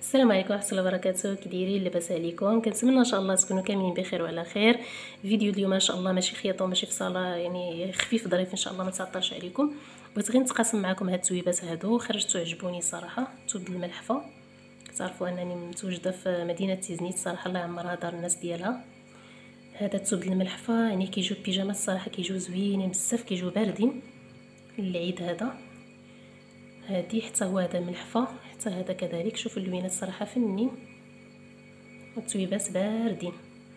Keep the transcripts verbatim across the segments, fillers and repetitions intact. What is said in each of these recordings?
السلام عليكم ورحمه الله وبركاته. كي دايرين؟ لاباس عليكم؟ كنتمنى ان شاء الله تكونوا كاملين بخير وعلى خير. فيديو اليوم ان شاء الله ماشي خياطه وماشي فصاله، يعني خفيف ظريف ان شاء الله، ما تعطلش عليكم. بغيت غير نتقاسم معكم هاد التويبات هادو، خرجتو عجبوني صراحه. توب الملحفه، كتعرفوا انني متواجده في مدينه تيزنيت صراحه، الله يعمرها دار الناس ديالها. هذا التوب الملحفه يعني كيجيو بيجامات صراحه، كيجيو زوينين بزاف، كيجيو باردين للعيد هذا. هادي حتى هو هذا ملحفه، حتى هذا كذلك. شوفوا اللوينات صراحه فنين، التويبات باردين.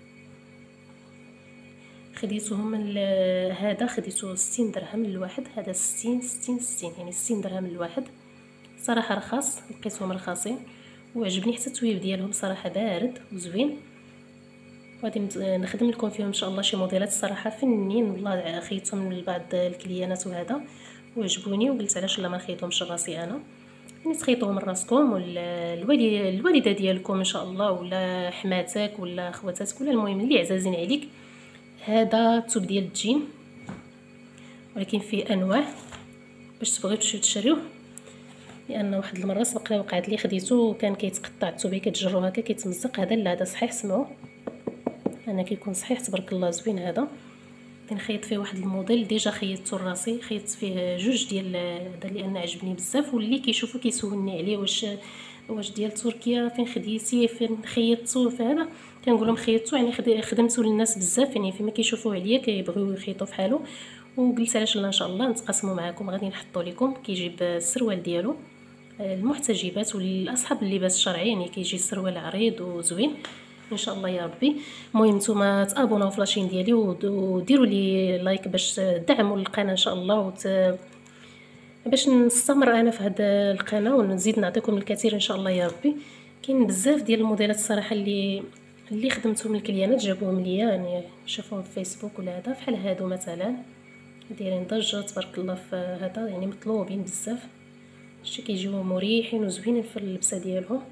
خديتهم هذا خديته ستين درهم الواحد، هذا ستين ستين ستين يعني ستين درهم الواحد صراحه رخاص، لقيتهم رخاصين وعجبني حتى التويب ديالهم صراحه بارد وزوين. غادي نخدم لكم فيهم ان شاء الله شي موديلات الصراحه فنين، والله خيطتهم لبعض الكليانات وهذا وعجبوني، وقلت علاش لا ما نخيطهمش راسي انا. يعني تخيطوهم من راسكم ولا الوالي الوالده ديالكم ان شاء الله، ولا حماتك ولا خواتاتك، ولا المهم اللي عزازين عليك. هذا التوب ديال الجين، ولكن فيه انواع باش تبغيو تمشيو تشريوه، لان واحد المره سبق وقعت لي خديته وكان كيتقطع التوب، كتجرو هكا كيتمزق. هذا لا، هذا صحيح، سمعوا انا كيكون صحيح تبارك الله زوين. هذا نخيط فيه واحد الموديل ديجا خيطته راسي، خيطت فيه جوج ديال هذا لان عجبني بزاف، واللي كيشوفوا كيسولني عليه واش واش ديال تركيا فين خديتي فين خيطتو. فهذا كنقول لهم خيطتو يعني خدمته للناس بزاف، يعني فيما كيشوفوا عليا كيبغيو يخيطوا فحالو. وقلت علاش لا ان شاء الله نتقاسموا معكم. غادي نحطوا لكم كيجيب السروال ديالو المحتجبات والاصحاب اللباس الشرعي، يعني كيجي السروال عريض وزوين ان شاء الله يا ربي. المهم نتوما تابوناو في لاشين ديالي وديروا لي لايك باش تدعموا القناه ان شاء الله، وت... باش نستمر انا في هذا القناه ونزيد نعطيكم الكثير ان شاء الله يا ربي. كاين بزاف ديال الموديلات الصراحه اللي اللي خدمتهم الكليانات جابوهم ليا، يعني شافوهم في فيسبوك ولا هذا، بحال هادو مثلا دايرين ضجه تبارك الله في هذا، يعني مطلوبين بزاف. شتي كيجيو مريحين وزوينين في اللبسه ديالهم.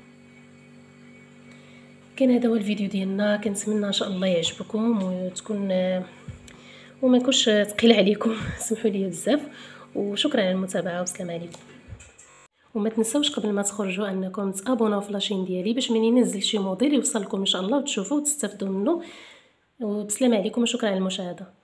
كان هذا هو الفيديو ديالنا، كنتمنى ان شاء الله يعجبكم وتكون وما يكونش ثقيل عليكم سمحوا لي بزاف، وشكرا على المتابعه والسلام عليكم. وما تنسوش قبل ما تخرجوا انكم تابوناو في لاشين ديالي باش منين ننزل شي موديل يوصلكم ان شاء الله وتشوفوا وتستافدوا منه. وبسلام عليكم وشكرا على المشاهده.